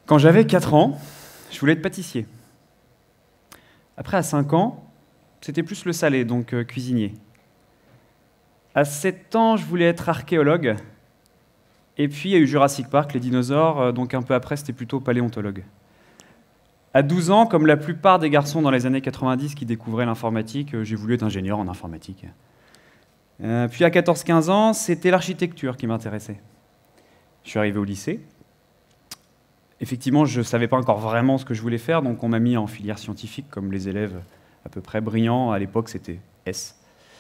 Quand j'avais 4 ans, je voulais être pâtissier. Après, à 5 ans, c'était plus le salé, donc cuisinier. À 7 ans, je voulais être archéologue. Et puis, il y a eu Jurassic Park, les dinosaures, donc un peu après, c'était plutôt paléontologue. À 12 ans, comme la plupart des garçons dans les années 90 qui découvraient l'informatique, j'ai voulu être ingénieur en informatique. Puis à 14-15 ans, c'était l'architecture qui m'intéressait. Je suis arrivé au lycée. Effectivement, je ne savais pas encore vraiment ce que je voulais faire, donc on m'a mis en filière scientifique, comme les élèves à peu près brillants. À l'époque, c'était S.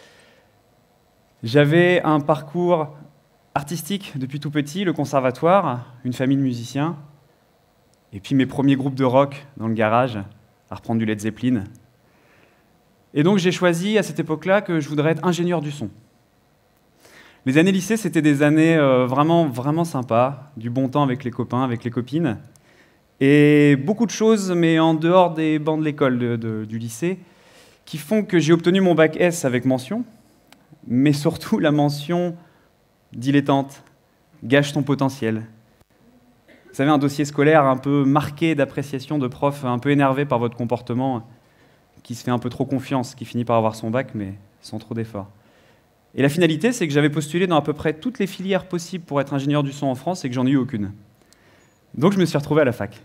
J'avais un parcours artistique depuis tout petit, le conservatoire, une famille de musiciens, et puis mes premiers groupes de rock dans le garage, à reprendre du Led Zeppelin. Et donc j'ai choisi à cette époque-là que je voudrais être ingénieur du son. Les années lycée, c'était des années vraiment sympas, du bon temps avec les copains, avec les copines, et beaucoup de choses, mais en dehors des bancs de l'école du lycée, qui font que j'ai obtenu mon bac S avec mention, mais surtout la mention dilettante, gâche ton potentiel. Vous savez, un dossier scolaire un peu marqué d'appréciation de profs un peu énervés par votre comportement, qui se fait un peu trop confiance, qui finit par avoir son bac, mais sans trop d'efforts. Et la finalité, c'est que j'avais postulé dans à peu près toutes les filières possibles pour être ingénieur du son en France et que j'en ai eu aucune. Donc je me suis retrouvé à la fac.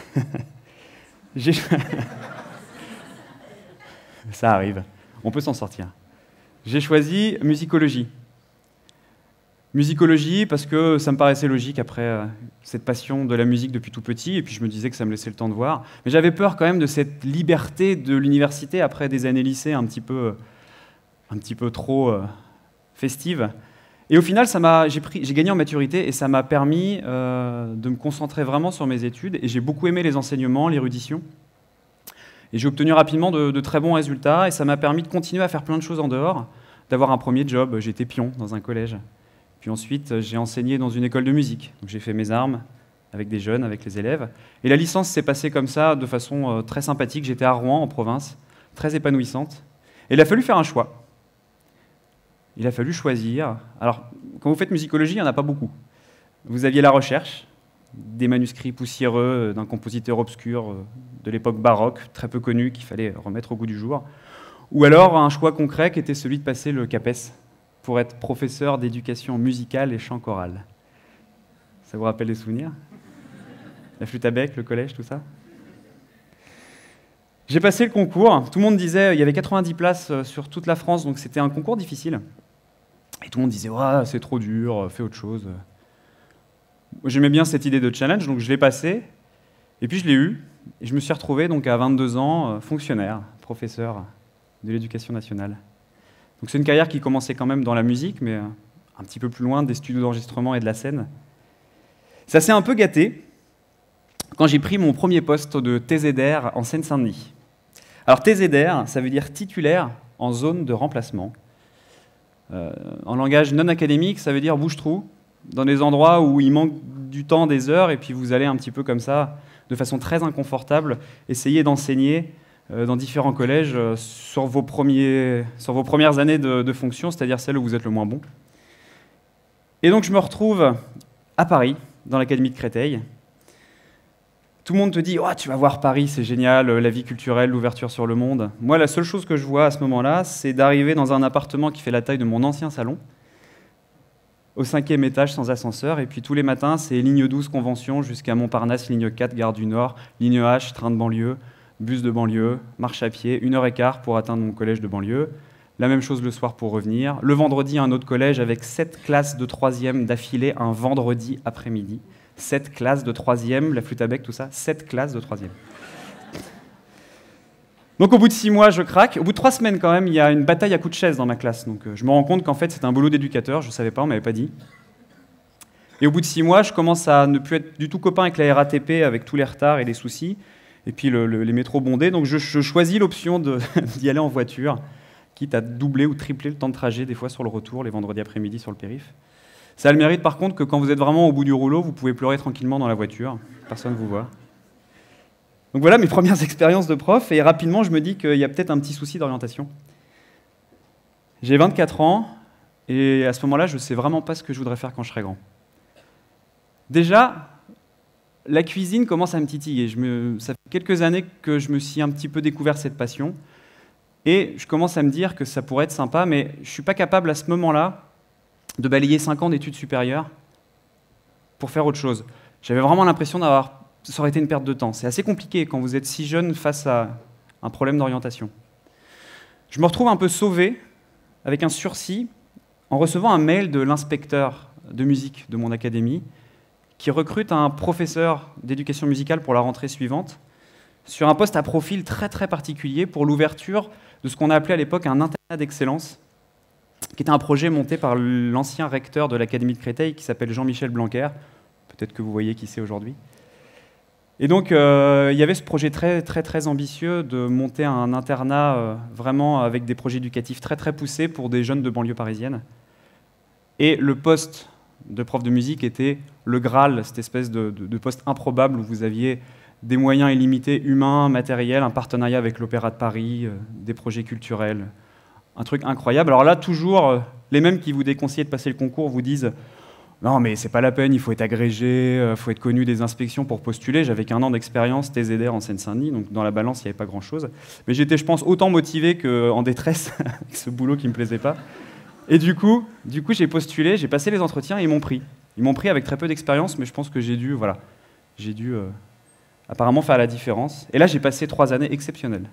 Ça arrive, on peut s'en sortir. J'ai choisi musicologie. Musicologie parce que ça me paraissait logique après cette passion de la musique depuis tout petit, et puis je me disais que ça me laissait le temps de voir. Mais j'avais peur quand même de cette liberté de l'université après des années lycée un petit peu trop festive. Et au final, j'ai gagné en maturité et ça m'a permis de me concentrer vraiment sur mes études. Et j'ai beaucoup aimé les enseignements, l'érudition. Et j'ai obtenu rapidement de très bons résultats et ça m'a permis de continuer à faire plein de choses en dehors, d'avoir un premier job. J'étais pion dans un collège. Puis ensuite, j'ai enseigné dans une école de musique. Donc j'ai fait mes armes avec des jeunes, avec les élèves. Et la licence s'est passée comme ça, de façon très sympathique. J'étais à Rouen, en province, très épanouissante. Et il a fallu faire un choix. Il a fallu choisir. Alors, quand vous faites musicologie, il n'y en a pas beaucoup. Vous aviez la recherche, des manuscrits poussiéreux d'un compositeur obscur de l'époque baroque, très peu connu, qu'il fallait remettre au goût du jour. Ou alors un choix concret qui était celui de passer le CAPES pour être professeur d'éducation musicale et chant choral. Ça vous rappelle des souvenirs? La flûte à bec, le collège, tout ça? J'ai passé le concours. Tout le monde disait, il y avait 90 places sur toute la France, donc c'était un concours difficile. Et tout le monde disait, ouais, c'est trop dur, fais autre chose. J'aimais bien cette idée de challenge, donc je l'ai passé. Et puis je l'ai eu. Et je me suis retrouvé donc à 22 ans, fonctionnaire, professeur de l'éducation nationale. Donc c'est une carrière qui commençait quand même dans la musique, mais un petit peu plus loin des studios d'enregistrement et de la scène. Ça s'est un peu gâté quand j'ai pris mon premier poste de TZR en Seine-Saint-Denis. Alors TZR, ça veut dire titulaire en zone de remplacement. En langage non académique, ça veut dire bouche-trou, dans des endroits où il manque du temps, des heures, et puis vous allez un petit peu comme ça, de façon très inconfortable, essayer d'enseigner dans différents collèges sur vos premières années de fonction, c'est-à-dire celles où vous êtes le moins bon. Et donc je me retrouve à Paris, dans l'Académie de Créteil. Tout le monde te dit oh, « tu vas voir Paris, c'est génial, la vie culturelle, l'ouverture sur le monde ». Moi, la seule chose que je vois à ce moment-là, c'est d'arriver dans un appartement qui fait la taille de mon ancien salon, au 5e étage sans ascenseur, et puis tous les matins, c'est ligne 12 Convention jusqu'à Montparnasse, ligne 4 Gare du Nord, ligne H, train de banlieue, bus de banlieue, marche à pied, 1h15 pour atteindre mon collège de banlieue. La même chose le soir pour revenir. Le vendredi, un autre collège avec 7 classes de 3e d'affilée un vendredi après-midi. 7 classes de 3e, la flûte à bec, tout ça, 7 classes de 3e. Donc au bout de 6 mois, je craque. Au bout de 3 semaines quand même, il y a une bataille à coups de chaise dans ma classe. Donc je me rends compte qu'en fait, c'est un boulot d'éducateur, je ne savais pas, on ne m'avait pas dit. Et au bout de 6 mois, je commence à ne plus être du tout copain avec la RATP, avec tous les retards et les soucis, et puis les métros bondés. Donc je choisis l'option d'y aller en voiture, quitte à doubler ou tripler le temps de trajet, des fois sur le retour, les vendredis après-midi sur le périph'. Ça a le mérite par contre que quand vous êtes vraiment au bout du rouleau, vous pouvez pleurer tranquillement dans la voiture, personne ne vous voit. Donc voilà mes premières expériences de prof, et rapidement je me dis qu'il y a peut-être un petit souci d'orientation. J'ai 24 ans, et à ce moment-là, je ne sais vraiment pas ce que je voudrais faire quand je serai grand. Déjà, la cuisine commence à me titiller. Ça fait quelques années que je me suis un petit peu découvert cette passion. Et je commence à me dire que ça pourrait être sympa, mais je ne suis pas capable à ce moment-là de balayer 5 ans d'études supérieures pour faire autre chose. J'avais vraiment l'impression ça aurait été une perte de temps. C'est assez compliqué quand vous êtes si jeune face à un problème d'orientation. Je me retrouve un peu sauvé, avec un sursis, en recevant un mail de l'inspecteur de musique de mon académie, qui recrute un professeur d'éducation musicale pour la rentrée suivante, sur un poste à profil très très particulier pour l'ouverture de ce qu'on a appelé à l'époque un internat d'excellence, qui était un projet monté par l'ancien recteur de l'Académie de Créteil, qui s'appelle Jean-Michel Blanquer. Peut-être que vous voyez qui c'est aujourd'hui. Et donc, il y avait ce projet très, très, très ambitieux de monter un internat vraiment avec des projets éducatifs très, très poussés pour des jeunes de banlieue parisienne. Et le poste de prof de musique était le Graal, cette espèce de poste improbable où vous aviez des moyens illimités, humains, matériels, un partenariat avec l'Opéra de Paris, des projets culturels, un truc incroyable. Alors là, toujours, les mêmes qui vous déconseillent de passer le concours vous disent « Non, mais c'est pas la peine, il faut être agrégé, il faut être connu des inspections pour postuler. » J'avais qu'1 an d'expérience, TZR en Seine-Saint-Denis, donc dans la balance, il n'y avait pas grand-chose. Mais j'étais, je pense, autant motivé qu'en détresse avec ce boulot qui ne me plaisait pas. Et du coup j'ai postulé, j'ai passé les entretiens et ils m'ont pris. Ils m'ont pris avec très peu d'expérience, mais je pense que j'ai dû apparemment faire la différence. Et là, j'ai passé 3 années exceptionnelles.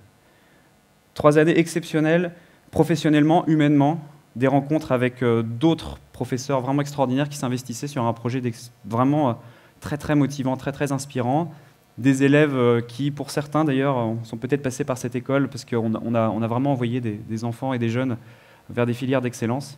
3 années exceptionnelles, professionnellement, humainement, des rencontres avec d'autres professeurs vraiment extraordinaires qui s'investissaient sur un projet vraiment très très motivant, très très inspirant. Des élèves qui, pour certains d'ailleurs, sont peut-être passés par cette école parce qu'on a vraiment envoyé des enfants et des jeunes vers des filières d'excellence.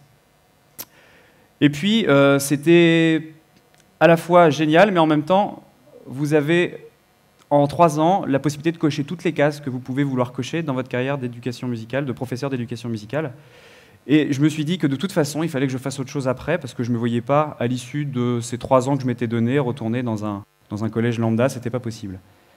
Et puis, c'était à la fois génial, mais en même temps, vous avez en 3 ans la possibilité de cocher toutes les cases que vous pouvez vouloir cocher dans votre carrière d'éducation musicale, de professeur d'éducation musicale. Et je me suis dit que de toute façon, il fallait que je fasse autre chose après, parce que je ne me voyais pas, à l'issue de ces 3 ans que je m'étais donné, retourner dans un collège lambda, c'était pas possible.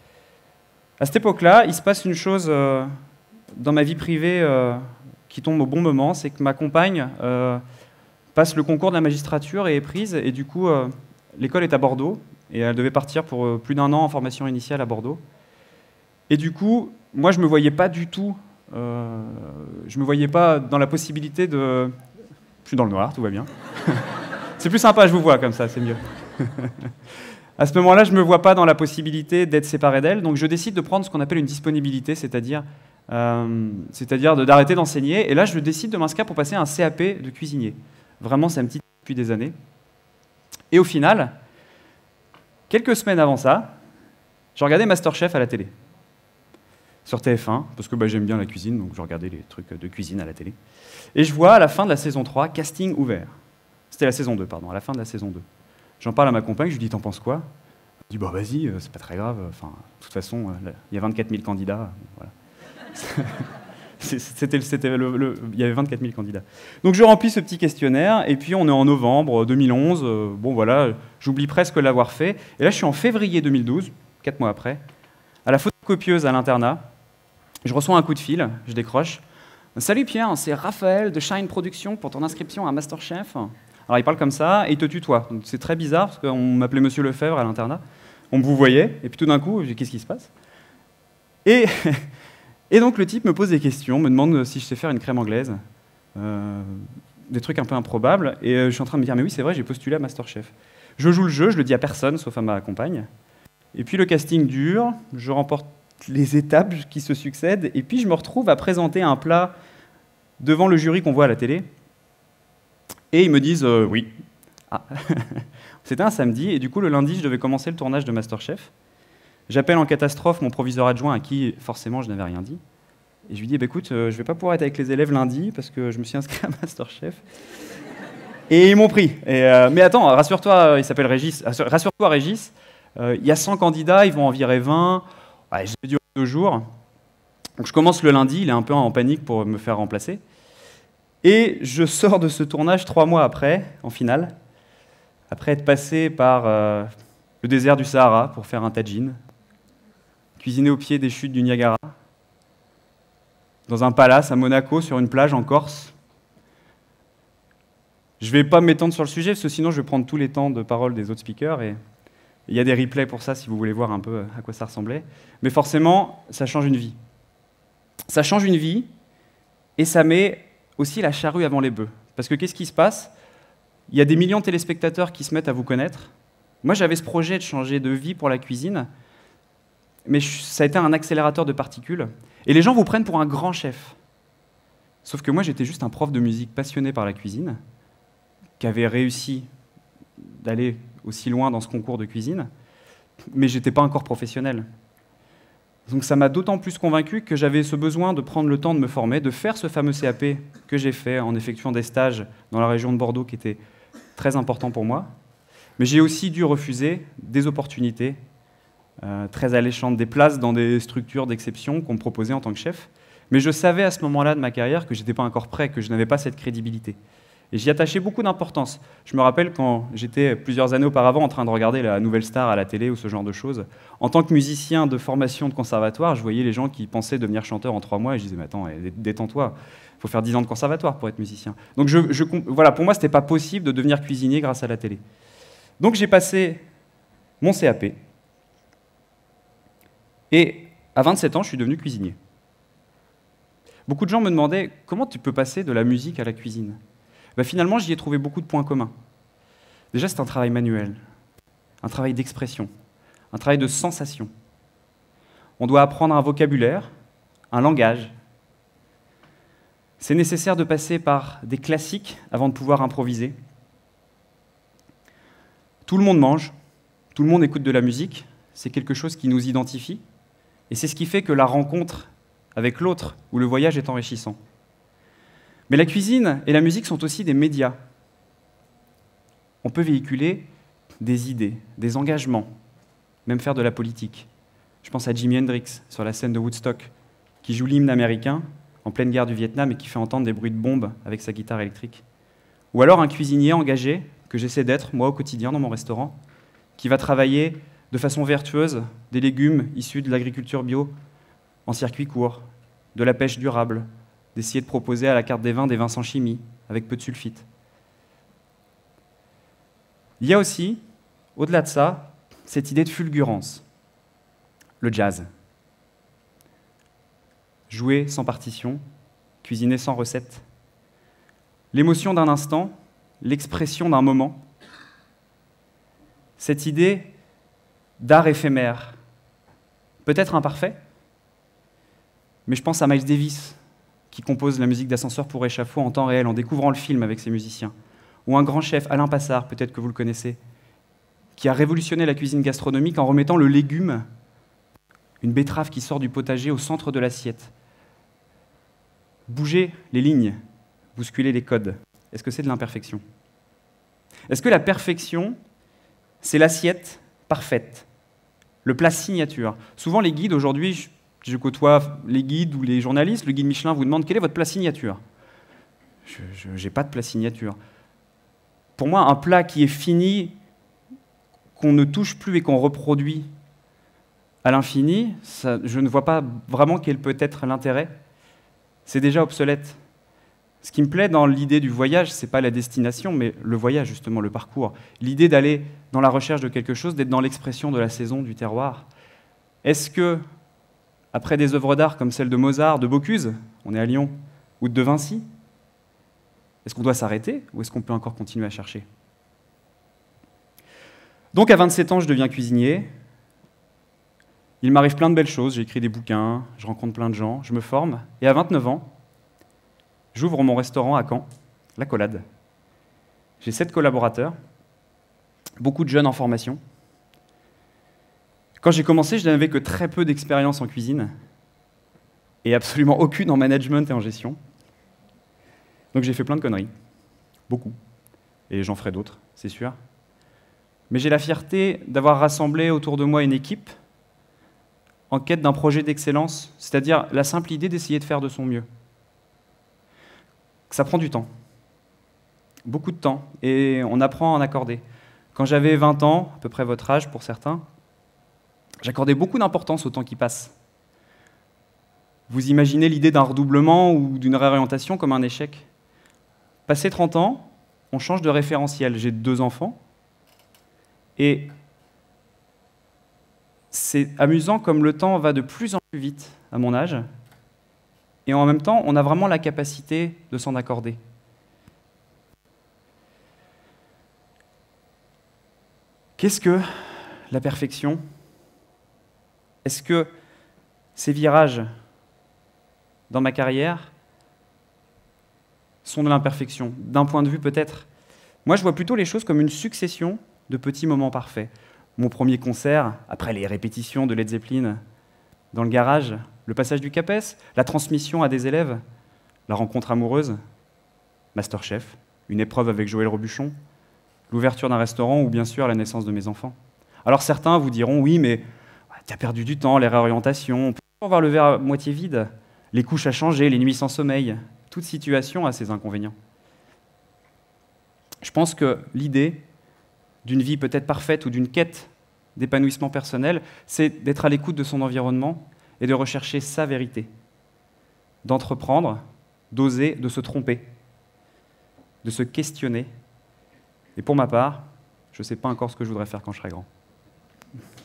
À cette époque-là, il se passe une chose dans ma vie privée qui tombe au bon moment, c'est que ma compagne passe le concours de la magistrature et est prise, et du coup, l'école est à Bordeaux, et elle devait partir pour plus d'1 an en formation initiale à Bordeaux. Et du coup, moi, je ne me voyais pas du tout, je me voyais pas dans la possibilité de... Je suis dans le noir, tout va bien. C'est plus sympa, je vous vois comme ça, c'est mieux. À ce moment-là, je ne me vois pas dans la possibilité d'être séparé d'elle, donc je décide de prendre ce qu'on appelle une disponibilité, c'est-à-dire d'arrêter d'enseigner. Et là, je décide de m'inscrire pour passer un CAP de cuisinier. Vraiment, ça me titille depuis des années. Et au final, quelques semaines avant ça, je regardais MasterChef à la télé, sur TF1, parce que j'aime bien la cuisine, donc je regardais les trucs de cuisine à la télé. Et je vois à la fin de la saison 3, casting ouvert. C'était la saison 2, pardon, à la fin de la saison 2. J'en parle à ma compagne, je lui dis « T'en penses quoi ?» Elle dit « Vas-y, c'est pas très grave, enfin, de toute façon, il y a 24 000 candidats. » Voilà. Il y avait 24 000 candidats. Donc je remplis ce petit questionnaire, et puis on est en novembre 2011, bon voilà, j'oublie presque l'avoir fait. Et là, je suis en février 2012, 4 mois après, à la photocopieuse à l'internat. Je reçois un coup de fil, je décroche. « Salut Pierre, c'est Raphaël de Shine Productions pour ton inscription à MasterChef. » Alors il parle comme ça, et il te tutoie. C'est très bizarre, parce qu'on m'appelait Monsieur Lefebvre à l'internat. On me vous voyait, et puis tout d'un coup, je dis « Qu'est-ce qui se passe ?» Et donc le type me pose des questions, me demande si je sais faire une crème anglaise, des trucs un peu improbables, et je suis en train de me dire « Mais oui, c'est vrai, j'ai postulé à MasterChef. » Je joue le jeu, je le dis à personne, sauf à ma compagne. Et puis le casting dure, je remporte les étapes qui se succèdent, et puis je me retrouve à présenter un plat devant le jury qu'on voit à la télé, et ils me disent oui. Ah. C'était un samedi, et du coup le lundi, je devais commencer le tournage de MasterChef. J'appelle en catastrophe mon proviseur adjoint à qui, forcément, je n'avais rien dit. Et je lui dis, écoute, je ne vais pas pouvoir être avec les élèves lundi parce que je me suis inscrit à MasterChef. Et ils m'ont pris. Mais attends, rassure-toi, il s'appelle Régis. Rassure-toi, Régis, il y a 100 candidats, ils vont en virer 20. Ouais, j'ai dû 2 jours. Donc je commence le lundi, il est un peu en panique pour me faire remplacer. Et je sors de ce tournage 3 mois après, en finale, après être passé par le désert du Sahara pour faire un tagine, cuisiné au pied des chutes du Niagara, dans un palace à Monaco, sur une plage en Corse. Je ne vais pas m'étendre sur le sujet, parce que sinon je vais prendre tous les temps de parole des autres speakers. Et Il y a des replays pour ça, si vous voulez voir un peu à quoi ça ressemblait. Mais forcément, ça change une vie. Ça change une vie, et ça met aussi la charrue avant les bœufs. Parce que qu'est-ce qui se passe? Il y a des millions de téléspectateurs qui se mettent à vous connaître. Moi, j'avais ce projet de changer de vie pour la cuisine, mais ça a été un accélérateur de particules. Et les gens vous prennent pour un grand chef. Sauf que moi, j'étais juste un prof de musique passionné par la cuisine, qui avait réussi d'aller aussi loin dans ce concours de cuisine, mais je n'étais pas encore professionnel. Donc ça m'a d'autant plus convaincu que j'avais ce besoin de prendre le temps de me former, de faire ce fameux CAP que j'ai fait en effectuant des stages dans la région de Bordeaux qui était très important pour moi. Mais j'ai aussi dû refuser des opportunités très alléchantes, des places dans des structures d'exception qu'on me proposait en tant que chef. Mais je savais à ce moment-là de ma carrière que je n'étais pas encore prêt, que je n'avais pas cette crédibilité. Et j'y attachais beaucoup d'importance. Je me rappelle quand j'étais plusieurs années auparavant en train de regarder la Nouvelle Star à la télé ou ce genre de choses. En tant que musicien de formation de conservatoire, je voyais les gens qui pensaient devenir chanteur en 3 mois et je disais « mais attends, détends-toi, il faut faire 10 ans de conservatoire pour être musicien ». Donc voilà, pour moi, ce n'était pas possible de devenir cuisinier grâce à la télé. Donc j'ai passé mon CAP et à 27 ans, je suis devenu cuisinier. Beaucoup de gens me demandaient « comment tu peux passer de la musique à la cuisine ?» Finalement, j'y ai trouvé beaucoup de points communs. Déjà, c'est un travail manuel, un travail d'expression, un travail de sensation. On doit apprendre un vocabulaire, un langage. C'est nécessaire de passer par des classiques avant de pouvoir improviser. Tout le monde mange, tout le monde écoute de la musique, c'est quelque chose qui nous identifie, et c'est ce qui fait que la rencontre avec l'autre ou le voyage est enrichissant. Mais la cuisine et la musique sont aussi des médias. On peut véhiculer des idées, des engagements, même faire de la politique. Je pense à Jimi Hendrix sur la scène de Woodstock, qui joue l'hymne américain en pleine guerre du Vietnam et qui fait entendre des bruits de bombes avec sa guitare électrique. Ou alors un cuisinier engagé, que j'essaie d'être, moi, au quotidien, dans mon restaurant, qui va travailler de façon vertueuse des légumes issus de l'agriculture bio en circuit court, de la pêche durable, d'essayer de proposer à la carte des vins sans chimie, avec peu de sulfite. Il y a aussi, au-delà de ça, cette idée de fulgurance, le jazz. Jouer sans partition, cuisiner sans recette. L'émotion d'un instant, l'expression d'un moment. Cette idée d'art éphémère, peut-être imparfait, mais je pense à Miles Davis, qui compose la musique d'Ascenseur pour échafaud en temps réel, en découvrant le film avec ses musiciens. Ou un grand chef, Alain Passard, peut-être que vous le connaissez, qui a révolutionné la cuisine gastronomique en remettant le légume, une betterave qui sort du potager, au centre de l'assiette. Bouger les lignes, bousculer les codes. Est-ce que c'est de l'imperfection? Est-ce que la perfection, c'est l'assiette parfaite, le plat signature? Souvent, les guides, aujourd'hui, je côtoie les guides ou les journalistes, le guide Michelin vous demande quel est votre plat signature. Je n'ai pas de plat signature. Pour moi, un plat qui est fini, qu'on ne touche plus et qu'on reproduit à l'infini, je ne vois pas vraiment quel peut être l'intérêt. C'est déjà obsolète. Ce qui me plaît dans l'idée du voyage, ce n'est pas la destination, mais le voyage, justement, le parcours. L'idée d'aller dans la recherche de quelque chose, d'être dans l'expression de la saison, du terroir. Est-ce que, après des œuvres d'art comme celle de Mozart, de Bocuse, on est à Lyon, ou de Vinci, est-ce qu'on doit s'arrêter ou est-ce qu'on peut encore continuer à chercher? Donc à 27 ans, je deviens cuisinier. Il m'arrive plein de belles choses, j'écris des bouquins, je rencontre plein de gens, je me forme. Et à 29 ans, j'ouvre mon restaurant à Caen, La Collade. J'ai 7 collaborateurs, beaucoup de jeunes en formation. Quand j'ai commencé, je n'avais que très peu d'expérience en cuisine et absolument aucune en management et en gestion. Donc j'ai fait plein de conneries, beaucoup, et j'en ferai d'autres, c'est sûr. Mais j'ai la fierté d'avoir rassemblé autour de moi une équipe en quête d'un projet d'excellence, c'est-à-dire la simple idée d'essayer de faire de son mieux. Ça prend du temps, beaucoup de temps, et on apprend à en accorder. Quand j'avais 20 ans, à peu près votre âge pour certains, j'accordais beaucoup d'importance au temps qui passe. Vous imaginez l'idée d'un redoublement ou d'une réorientation comme un échec. Passé 30 ans, on change de référentiel. J'ai 2 enfants, et c'est amusant comme le temps va de plus en plus vite à mon âge, et en même temps, on a vraiment la capacité de s'en accorder. Qu'est-ce que la perfection? Est-ce que ces virages dans ma carrière sont de l'imperfection? D'un point de vue peut-être. Moi, je vois plutôt les choses comme une succession de petits moments parfaits. Mon premier concert, après les répétitions de Led Zeppelin dans le garage, le passage du CAPES, la transmission à des élèves, la rencontre amoureuse, Masterchef, une épreuve avec Joël Robuchon, l'ouverture d'un restaurant ou bien sûr la naissance de mes enfants. Alors certains vous diront, oui, mais tu as perdu du temps, les réorientations, on peut toujours voir le verre à moitié vide, les couches à changer, les nuits sans sommeil, toute situation a ses inconvénients. Je pense que l'idée d'une vie peut-être parfaite ou d'une quête d'épanouissement personnel, c'est d'être à l'écoute de son environnement et de rechercher sa vérité, d'entreprendre, d'oser, de se tromper, de se questionner. Et pour ma part, je ne sais pas encore ce que je voudrais faire quand je serai grand.